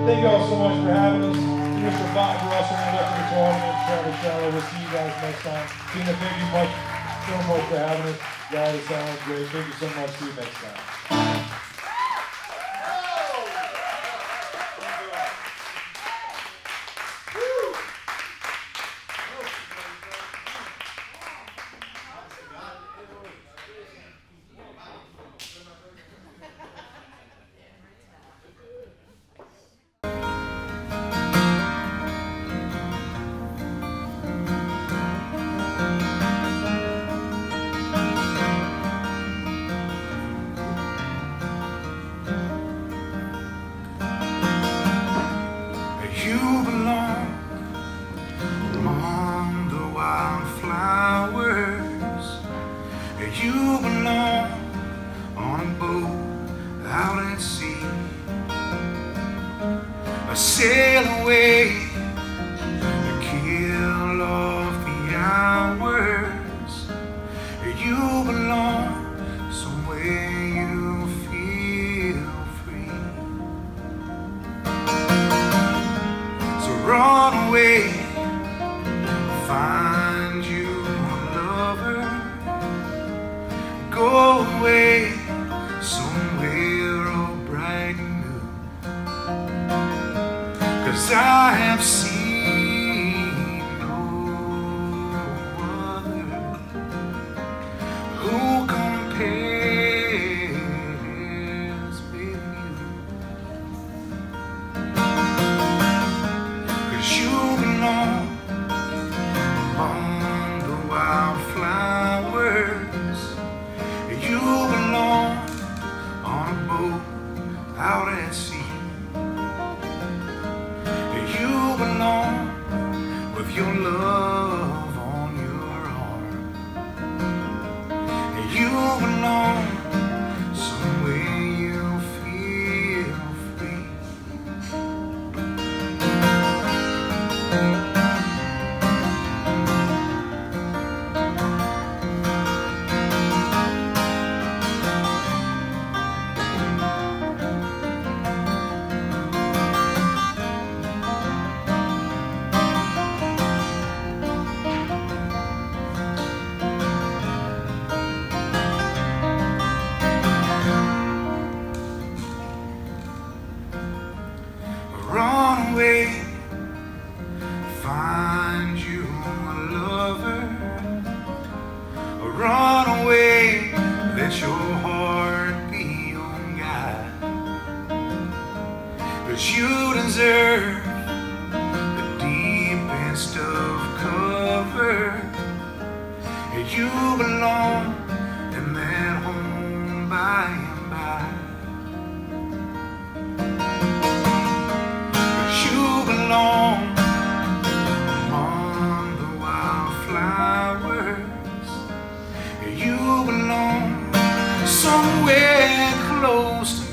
Thank you all so much for having us. Mr. Bob Russell and Dr. Torn and Travis Shallow. We'll see you guys next time. Tina, thank you so much for having us. Guys, it sounds great. Thank you so much. See you next time. You belong among the wildflowers. You belong on a boat out at sea. Sail away to kill off the hours. You belong somewhere you feel free. Run away, find you a lover. Go away somewhere all bright and new. 'Cause I have seen no other who compares with you. You belong among the wildflowers. You belong on a boat out at sea. You belong with your love on your arm. You belong somewhere you feel free. Run away, find you a lover. Run away, let your heart be on guide. 'Cause you deserve the deepest of cover. You belong in that home by and by. Belong among the wildflowers. You belong somewhere close to